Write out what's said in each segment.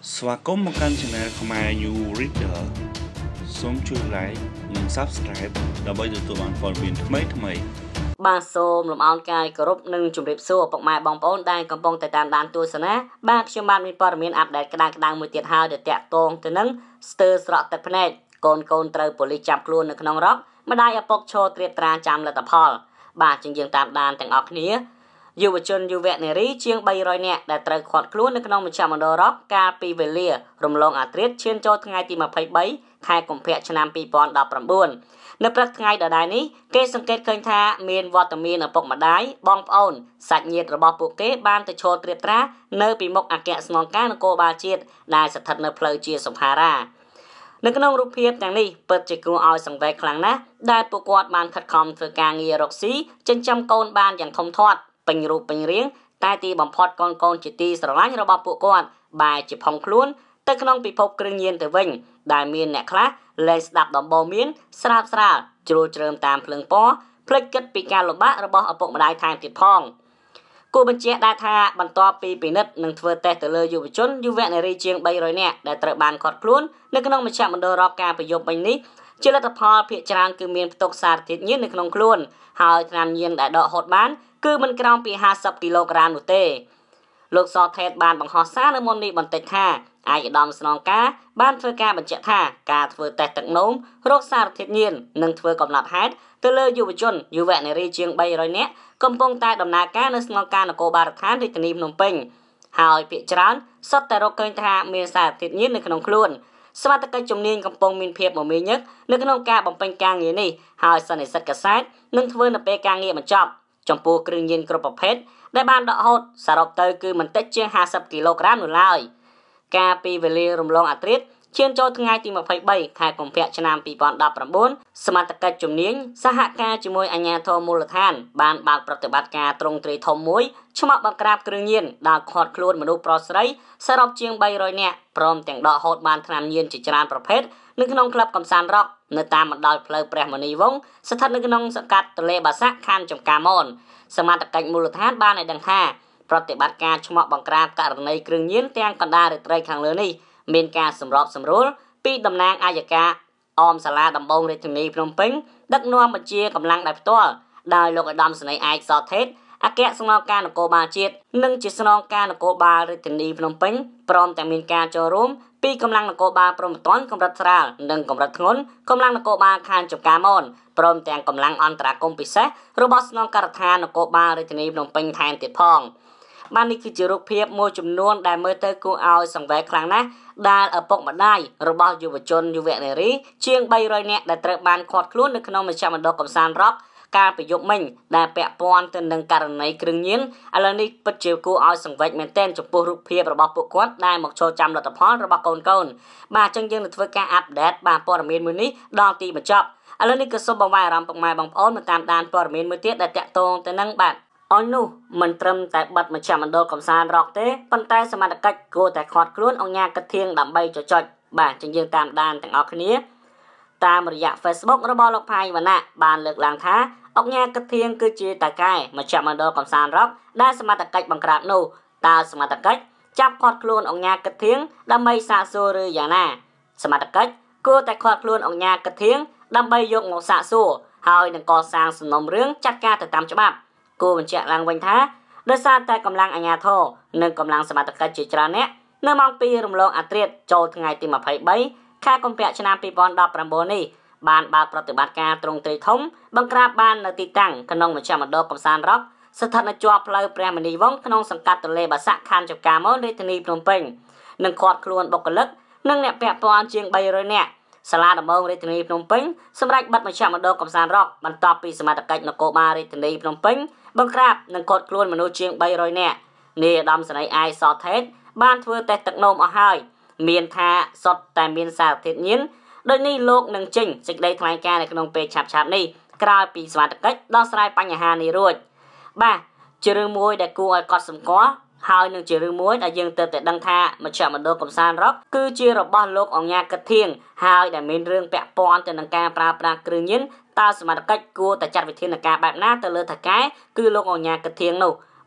ស្វាគមន៍មកកាន់ Channel ខ្មែរ New Reader សូមជួយ Like និង Subscribe ដើម្បីទទួលបានព័ត៌មានថ្មីៗបាទសូមលំអរកាយគោរពនិងជម្រាបសួរពុកម៉ែបងប្អូនដែលកំពុងតែតាមដានទស្សនាបាទខ្ញុំបានមានព័ត៌មានអាប់ដេតក្តៅៗមួយទៀតហើយដែលតាក់ទងទៅនឹងស្ទើរស្រក់ទឹកភ្នែកកូនត្រូវប៉ូលីសចាប់ខ្លួននៅក្នុងរ៉ុកម្ដាយឪពុកឈរត្រៀបត្រាចាំលទ្ធផលបាទជាងយើងតាមដានទាំងអស់គ្នាយុវជនយុវនារីជាង300នាក់ដែលត្រូវឃាត់ខ្លួននៅក្នុងមជ្ឈមណ្ឌលរ៉ុបកាលពីវេលារំលងអាធ្រាត្រឈានចូលថ្ងៃទី23ខែកុម្ភៈឆ្នាំ2019នៅព្រឹកថ្ងៃដដែលនេះគេសង្កេតឃើញថាមានវត្តមានឪពុកម្ដាយបងប្អូនសាច់ញាតិរបស់ពួកគេបានទៅឈរត្រៀបត្រានៅពីមុខអគ្គស្នងការនគរបាលជាតិដែលស្ថិតនៅផ្លូវជាសុផារ៉ានៅក្នុងរូបភាពទាំងនេះពិតជាគួរឲ្យសង្វេគខ្លាំងណាស់ដែលពួកគាត់បានខិតខំធ្វើការងាររកស៊ីចិញ្ចឹមកូនបានយ៉ាងធំធាត់ពេញរូបពេញរាងតែទីបំផុតកូនជាទីស្រឡាញ់របស់ពួកគាត់បែរជាផុងខ្លួនទៅក្នុងពិភពគ្រឿងញៀនទៅវិញដែលមានអ្នកខ្លះលែងស្ដាប់ដំបូន្មានស្រាលជ្រួលជ្រើមតាមភ្លើងពណ៌ភ្លេចគិតពីការលំបាករបស់ឪពុកម្ដាយថែមទៀតផងគូបញ្ជាក់ដែរថាបន្ទាប់ពីពិនិត្យនិងធ្វើតេស្តទៅលើយុវជនយុវនារីជាង300នាក់ដែលត្រូវបានឃាត់ខ្លួននៅក្នុងមជ្ឈមណ្ឌលរ៉ុបការប្រយុទ្ធមិញនេះជាលទ្ធផលភាគច្រើនគឺមានផ្ទុកសារធាតុញៀននៅក្នុងខ្លួនហើយថ្នាំញៀនដែលដកហូតបានគឺមិនក្រោមពី50គីឡូក្រាមនោះទេលោកសថេតបានបង្ហោះសារនៅមុននេះបន្តិចថាឯកឧត្តមស្នងការបានធ្វើការបញ្ជាក់ថាការធ្វើតេស្តទឹកនោមរោគសារធាតុញៀននិងធ្វើកំណត់ហេតុទៅលើយុវជនយុវនារីជាង300នាក់កំពុងតែដំណើរការនៅស្នងការនគរបាលរដ្ឋាភិបាលរាជធានីភ្នំពេញហើយភាគច្រើនសុទ្ធតែរកឃើញថាមានសារធាតុញៀននៅក្នុងខ្លួនសមត្ថកិច្ចជំនាញកំពុងមានភាពមមាញឹកនៅក្នុងការបំពេញការងារនេះហើយសន្និសីទកាសែតនឹងធ្វើនៅពេលការងារបញ្ចប់ចំពោះគ្រឿងញៀនគ្រប់ប្រភេទដែលបានដកហូតសរុបទៅគឺមិនតិចជាង50គីឡូក្រាមនោះឡើយកាលពីវេលារំលងអាធ្រាត្រឈានចូលថ្ងៃទី23ខែកុម្ភៈឆ្នាំ2019សមត្ថកិច្ចជំនាញសហការជាមួយអាជ្ញាធរមូលដ្ឋានបានបើកប្រតិបត្តិការទ្រង់ទ្រាយធំមួយឆ្មក់បង្ក្រាបគ្រឿងញៀនដល់ឃាត់ខ្លួនមនុស្សប្រុសស្រីសរុបជាង300នាក់ព្រមទាំងដកហូតបានថ្នាំញៀនជាច្រើនប្រភេទនៅក្នុងក្លឹបកំសាន្តរ៉ុកនៅតាមបណ្ដោយផ្លូវព្រះមុនីវង្សស្ថិតនៅក្នុងសង្កាត់ទលេបាសាក់ខណ្ឌចំការមនសមត្ថកិច្ចមូលដ្ឋានបានឲ្យដឹងថាប្រតិបត្តិការឆ្មក់បង្ក្រាបករណីគ្រឿងញៀនទាំងកណ្ដាលរាត្រីខាងលើនេះមានការសម្របសម្រួលពីតំណាងអាយកាអមសាលាដំបងរាជធានីភ្នំពេញដឹកនាំបញ្ជាកម្លាំងដោយផ្ទាល់ដោយលោកឧត្តមសេនីយ៍ឯកសថេតអគ្គស្នងការនគរបាលជាតិនិងជាស្នងការនគរបាលរាជធានីភ្នំពេញព្រមទាំងមានការចូលរួមពីកម្លាំងនគរបាលព្រំប្រទានកម្រិតស្រាលនិងកម្រិតធ្ងន់កម្លាំងនគរបាលខណ្ឌចំការមនព្រមទាំងកម្លាំងអន្តរាគមន៍ពិសេសរបស់ស្នងការដ្ឋាននគរបាលរាជធានីភ្នំពេញថែមទៀតផងបាននេះគឺជារូបភាពមួយចំនួនដែលមើលទៅគួរឲ្យសង្វេគខ្លាំងណាស់ដែលឪពុកម្ដាយរបស់យុវជនយុវនារីជាង300នាក់ដែលត្រូវបានឃាត់ខ្លួននៅក្នុងមជ្ឈមណ្ឌលកំសាន្តរ៉ុបកាលពីយប់មិញដែលពាក់ព័ន្ធទៅនឹងករណីគ្រឿងញៀនឥឡូវនេះពិតជាគួរឲ្យសង្វេគមែនទែនចំពោះរូបភាពរបស់ពួកគាត់ដែលមកចូលចាំលទ្ធផលរបស់កូនបាទអញ្ចឹងយើងនឹងធ្វើការអាប់ដេតបាទព័ត៌មានមួយនេះដល់ទីបញ្ចប់ឥឡូវនេះក៏សូមបង្វែរអារម្មណ៍ពុកម៉ែបងប្អូនមកតាមដានព័ត៌មានមួយទៀតដែលតាក់ទងទៅនឹងបាទអញនោះមិនត្រឹមតែបិទមជ្ឈមណ្ឌលកំសាន្តរ៉ុកទេប៉ុន្តែសមត្ថកិច្ចគួរតែឃាត់ខ្លួនអង្គការកិត្តិយសដើម្បីចុចបាទជាយើងតាមដានទាំងអស់គ្នាតាមរយៈ Facebook របស់លោកផៃវណ្ណៈបានលើកឡើងថាអង្គការកិត្តិយសគឺជាតកែមជ្ឈមណ្ឌលកំសាន្តរ៉ុកដែលសមត្ថកិច្ចបង្ក្រាបនោះតើសមត្ថកិច្ចចាប់ឃាត់ខ្លួនអង្គការកិត្តិយសដើម្បីសាកសួរឬយ៉ាងណាសមត្ថកិច្ចគួរតែឃាត់ខ្លួនអង្គការកិត្តិយសដើម្បីយកមកសាកសួរហើយនឹងកសាងសំណុំរឿងចាត់ការទៅតាមច្បាប់គួរបញ្ជាក់ឡើងវិញថាដោយសារតែកម្លាំងអាជ្ញាធរនិងកម្លាំងសមត្ថកិច្ចជាច្រើនអ្នកនៅម៉ោង2រំលងអាធ្រាត្រចូលថ្ងៃទី23ខែកុម្ភៈឆ្នាំ2019នេះបានបើកប្រតិបត្តិការទ្រង់ទ្រាយធំបង្ក្រាបបាននៅទីតាំងក្នុងមជ្ឈមណ្ឌលកំសាន្តរ៉ុបស្ថិតនៅជាប់ផ្លូវព្រះមុនីវង្សក្នុងសង្កាត់ទលេបាសាក់ខណ្ឌចំការមនរាជធានីភ្នំពេញនិងឃាត់ខ្លួនបុគ្គលិកនិងអ្នកពាក់ព័ន្ធជាង300នាក់សាលាដំបងរាជធានីភ្នំពេញសម្រាប់បិទមជ្ឈមណ្ឌលកំសាន្តរ៉ុបបន្ទាប់ពីសមត្ថកិច្ចនគរបាលរាជធានីភ្នំពេញបង្ក្រាបនិងឃាត់ខ្លួនមនុស្សជាង300នាក់នាយឧត្តមសេនីយ៍ឯកសថេតបានធ្វើតេស្តទឹកនោមអស់ហើយមានថាសុទ្ធតែមានសារធាតុញៀនដូចនេះលោកនឹងចេញសេចក្តីថ្លែងការណ៍នៅក្នុងពេលឆាប់ៗនេះក្រោយពីសមត្ថកិច្ចដោះស្រាយបញ្ហានេះរួចបាទជារឿងមួយដែលគួរឲ្យកត់សម្គាល់ហើយនឹងជារឿងមួយដែលយើងទើបតែដឹងថាមជ្ឈមណ្ឌលកំសាន្តរ៉ុបគឺជារបស់លោកអង្គការកិត្តិយសហើយដែលមានរឿងពាក់ព័ន្ធទៅនឹងការប្រើប្រាស់គ្រឿងញៀនតើសមត្ថកិច្ចគួរតែចាត់វិធានការបែបណាទៅលើថៅកែគឺលោកអង្គការកិត្តិយសនោះ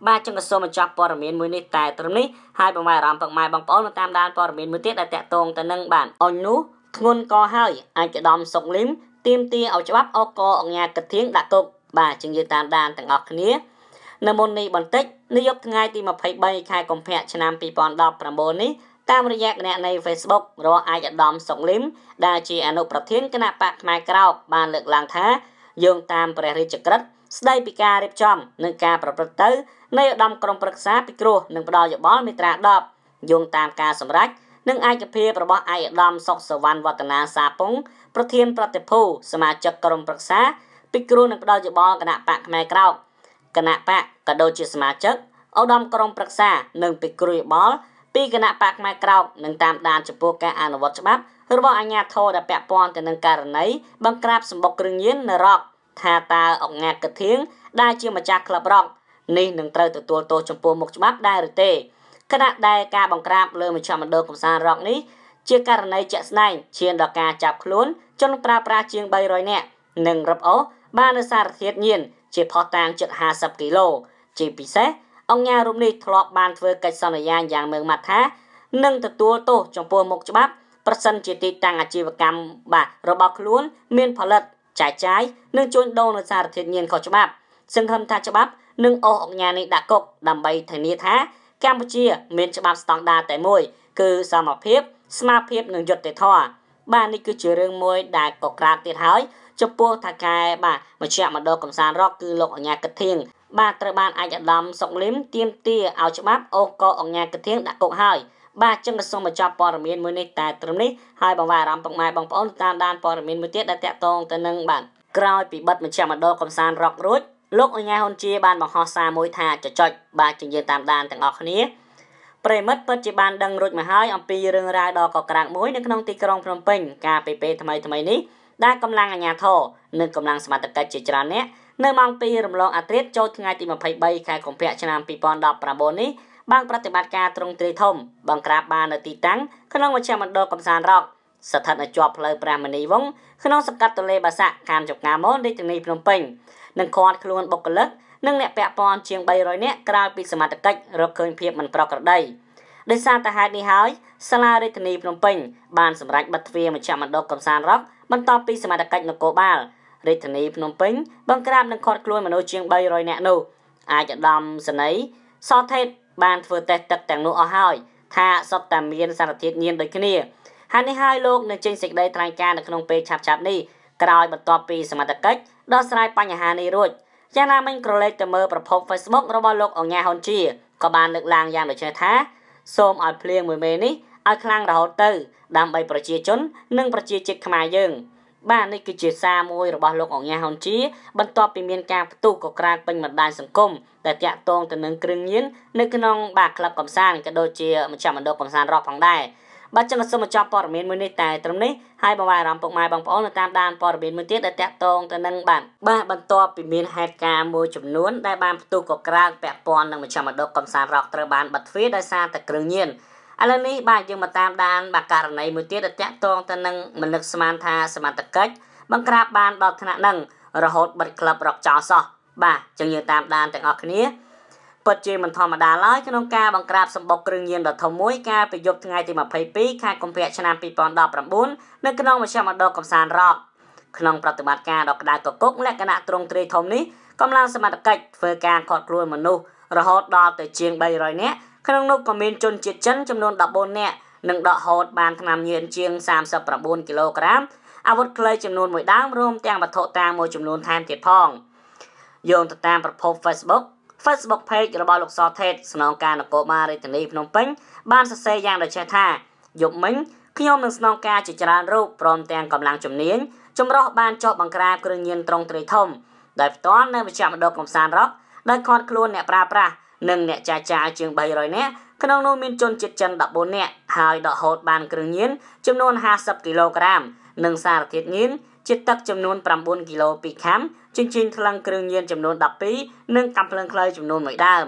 បាទចឹងក៏សូមបញ្ចប់ព័ត៌មានមួយនេះតែត្រឹមនេះហើយបងម៉ែអារម្មណ៍ពុកម៉ែបងប្អូនតាមដានព័ត៌មានមួយទៀតដែលតាក់ទងទៅនឹងបានអញនោះធ្ងន់កហើយអាចកដំសុកលឹមទៀមទាឲ្យច្បាប់អកអង្គញាកធៀងដាក់គុកបាទចឹងយើងតាមដានទាំងអស់គ្នានៅមុននេះបន្តិចនាយប់ថ្ងៃទី23ខែកុម្ភៈឆ្នាំ2019នេះតាមរយៈគណនី Facebook របស់ឯកឧត្តមសុកលឹមដែលជាអនុប្រធានគណៈបកផ្នែកក្រោកបានលើកឡើងថាយោងតាមព្រះរាជក្រឹត្យស្ដីពីការរៀបចំនិងការប្រព្រឹត្តទៅនៃឧត្តមក្រុមប្រឹក្សាពិគ្រោះនិងផ្ដល់យោបល់មាត្រា10យោងតាមការសម្រេចនិងឯកភាពរបស់ឯកឧត្តមសុកសវណ្ណវឌ្ឍនាសាពងប្រធានប្រតិភូសមាជិកក្រុមប្រឹក្សាពិគ្រោះនិងផ្ដល់យោបល់គណៈបកផ្នែកក្រោកគណៈបកក៏ដូចជាសមាជិកឧត្តមក្រុមប្រឹក្សានិងពិគ្រោះយោបល់ពីគណៈបកផ្នែកក្រោកនឹងតាមដានចំពោះការអនុវត្តច្បាប់របស់អាជ្ញាធរដែលពាក់ព័ន្ធទៅនឹងករណីបង្ក្រាបសម្បុកគ្រឿងញៀននៅរកថាតើអង្គញាកធៀងដែលជាម្ចាស់ក្លឹបរកនេះនឹងត្រូវទទួលទោសចំពោះមុខច្បាប់ដែរឬទេខណៈដែលការបង្ក្រាបលើមជ្ឈមណ្ឌលកំសាន្តរកនេះជាករណីជាក់ស្ដែងឈានដល់ការចាប់ខ្លួនជនប្រើប្រាស់ជាង300នាក់និងរឹបអូសបាននូវសារធាតុញៀនជាផុសតាងជិត50គីឡូជាពិសេសអង្គញារូបនេះធ្លាប់បានធ្វើកិច្ចសន្យាយ៉ាងម៉ឺងម៉ាត់ថានឹងទទួលទោសចំពោះមុខច្បាប់ប្រសិនជាទីតាំងអាជីវកម្មរបស់ខ្លួនមានផលិតចាយចាយនិងជួញដូរនៅសារធាតុញៀនខុសច្បាប់សង្ឃឹមថាច្បាប់នឹងអូសអង្គញានេះដាក់គុកដើម្បីធានាថាកម្ពុជាមានច្បាប់ស្តង់ដារតែមួយគឺសមភាពស្មារភាពនិងយុត្តិធម៌បាទនេះគឺជារឿងមួយដែលក៏ក្រាបទៀតហើយចំពោះថាកែមជ្ឈមណ្ឌលកំសាន្តរកគឺលោកអង្គញាកធៀងបាទត្រូវបានឯកឧត្តមសុកលឹមទាមទារឲ្យច្បាប់អូសកអង្គញាកធៀងដាក់គុកហើយបាទចឹងក៏សូមបញ្ចប់ព័ត៌មានមួយនេះតែត្រឹមនេះហើយបងប្អូនអារម្មណ៍ពុកម៉ែបងប្អូនតាមដានព័ត៌មានមួយទៀតដែលតាក់ទងទៅនឹងបាទក្រោយពីបិទមជ្ឈមណ្ឌលកំសាន្តរករួចលោកអញ្ញាហ៊ុនជាបានបង្ហោះសារមួយថាចុចបាទជាយើងតាមដានទាំងអស់គ្នាប្រិមិត្តពិតជាបានដឹងរួចមកហើយអំពីរឿងរ៉ាវដ៏កក្រាកមួយនៅក្នុងទីក្រុងភ្នំពេញកាលពីពេលថ្មីនេះដែលកម្លាំងអាជ្ញាធរនិងកម្លាំងសមត្ថកិច្ចជាច្រើនអ្នកនៅម៉ោង2រំលងអាធ្រាត្រចូលថ្ងៃទី23ខែកុម្ភៈឆ្នាំ2019នេះបានប្រតិបត្តិការទ្រង់ទ្រាយធំបង្ក្រាបបាននៅទីតាំងក្នុងមជ្ឈមណ្ឌលកំសាន្តរកស្ថិតនៅជាប់ផ្លូវព្រះមនីវង្សក្នុងសង្កាត់ទន្លេបាសាក់ខណ្ឌចំការមនរាជធានីភ្នំពេញនិងឃាត់ខ្លួនបុគ្គលិកនិងអ្នកពាក់ព័ន្ធជាង300នាក់ក្រៅពីសមត្ថកិច្ចរកឃើញភាពមិនប្រក្រតីដោយសារតែហេតុនេះហើយសាលារាជធានីភ្នំពេញបានសម្រេចបិទទ្វារមជ្ឈមណ្ឌលកំសាន្តរកបន្ទាប់ពីសមត្ថកិច្ចនគរបាលរាជធានីភ្នំពេញបង្ក្រាបនិងឃាត់ខ្លួនមនុស្សជាង300នាក់នោះអាចឧត្តមសេនីយ៍សថេតបានធ្វើតេស្តទឹកទាំងនោះអស់ហើយថាសុទ្ធតែមានសារធាតុញៀនដូចគ្នាហើយនេះហើយលោកនឹងចេញសេចក្តីថ្លែងការណ៍នៅក្នុងពេលឆាប់ៗនេះក្រោយបន្ទាប់ពីសមត្ថកិច្ចដោះស្រាយបញ្ហានេះរួចយ៉ាងណាមិញក្រឡេកទៅមើលប្រភព Facebook របស់លោកអញ្ញាហ៊ុនជាក៏បានលើកឡើងយ៉ាងដូចនេះថាសូមឲ្យភ្លៀងមួយមេនេះឲ្យខ្លាំងរហូតទៅដើម្បីប្រជាជននិងប្រជាជាតិខ្មែរយើងបាទនេះគឺជាសារមួយរបស់លោកអញ្ញាហ៊ុនជាបន្ទាប់ពីមានការផ្ទុះកក្រាកពេញបណ្ដាញសង្គមដែលតាក់ទងទៅនឹងគ្រឿងញៀននៅក្នុងក្លឹបកំសាន្តក៏ដូចជាមជ្ឈមណ្ឌលកំសាន្តរកផងដែរបាទចឹងសូមបញ្ចប់ព័ត៌មានមួយនេះតែត្រឹមនេះហើយបងប្អូនអារម្មណ៍ពុកម៉ែបងប្អូននៅតាមដានព័ត៌មានមួយទៀតដែលតាក់ទងទៅនឹងបាទបន្ទាប់ពីមានហេតុការណ៍មួយចំនួនដែលបានផ្ទុះកក្រាកពាក់ព័ន្ធនឹងមជ្ឈមណ្ឌលកំសាន្តរកត្រូវបានបិទទ្វារដោយសារតែគ្រឿងញៀនឥឡូវនេះបាទយើងមកតាមដានករណីមួយទៀតដែលតាក់ទងទៅនឹងមនឹកស្មានថាសមត្ថកិច្ចបង្ក្រាបបានដល់ថ្នាក់នឹងរហូតបិទក្លឹបរកចោលសោះបាទចឹងយើងតាមដានទាំងអស់គ្នាពិតជាមិនធម្មតាឡើយក្នុងការបង្ក្រាបសម្បុកគ្រឿងញៀនដ៏ធំមួយកាលពីយប់ថ្ងៃទី22ខែកុម្ភៈឆ្នាំ2019នៅក្នុងមជ្ឈមណ្ឌលកំសាន្តរកក្នុងប្រតិបត្តិការដ៏ក្តៅកគុកលក្ខណៈទ្រង់ទ្រាយធំនេះកម្លាំងសមត្ថកិច្ចធ្វើការឃាត់ខ្លួនមនុស្សរហូតដល់ទៅជាង300នាក់ក្នុងនោះក៏មានជនជាតិចិនចំនួន14នាក់និងដកហូតបានថ្នាំញៀនជាង39គីឡូក្រាមអាវុធខ្លីចំនួន1ដើមរួមទាំងវត្ថុតាងមួយចំនួនថែមទៀតផងយោងទៅតាមប្រភព Facebook page របស់លោកសថេតស្នងការនគរបាលរាជធានីភ្នំពេញបានសរសេរយ៉ាងដូចនេះថាយប់មិញខ្ញុំនឹងស្នងការជាច្រើនរូបព្រមទាំងកម្លាំងជំនាញចម្រុះបានចុះបង្ក្រាបគ្រឿងញៀនទ្រង់ទ្រាយធំដោយផ្ទាល់នៅមជ្ឈមណ្ឌលកំសាន្តរកដោយឃាត់ខ្លួនអ្នកប្រើប្រាស់និងអ្នកចាយចាយជាង300នាក់ក្នុងនោះមានជនជាតិចិន14នាក់ហើយដកហូតបានគ្រឿងញៀនចំនួន50គីឡូក្រាមនិងសារធាតុញៀនជាទឹកចំនួន9គីឡូ2ខាំចិញ្ចៀនថ្លឹងគ្រឿងញៀនចំនួន12និងកាំភ្លើងខ្លីចំនួន1ដើម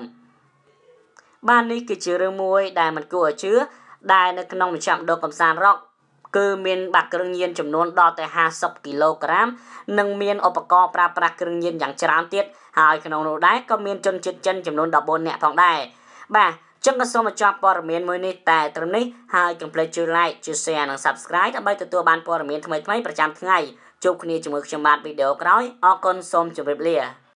បាននេះគឺជារឿងមួយដែលមិនគួរឲ្យជឿដែលនៅក្នុងមជ្ឈមណ្ឌលកំសាន្តរកគឺមានបាក់គ្រឿងញៀនចំនួនដល់ទៅ50គីឡូក្រាមនិងមានឧបករណ៍ប្រើប្រាស់គ្រឿងញៀនយ៉ាងច្រើនទៀតហើយក្នុងនោះដែរក៏មានជនជាតិចិនចំនួន14នាក់ផងដែរបាទចឹងក៏សូមបញ្ចប់ព័ត៌មានមួយនេះតែត្រឹមនេះហើយកុំភ្លេចជួយ like ជួយ share និង subscribe ដើម្បីទទួលបានព័ត៌មានថ្មីៗប្រចាំថ្ងៃជួបគ្នាជាមួយខ្ញុំបាទវីដេអូក្រោយអរគុណសូមជម្រាបលា